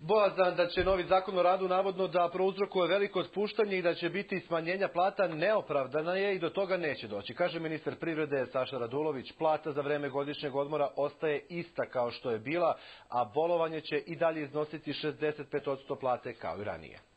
Bojazan da će novi zakon o radu navodno da prouzrokuje veliko otpuštanje i da će biti smanjenja plata neopravdana je i do toga neće doći. Kaže ministar privrede Saša Radulović, plata za vreme godišnjeg odmora ostaje ista kao što je bila, a bolovanje će i dalje iznositi 65% plate kao i ranije.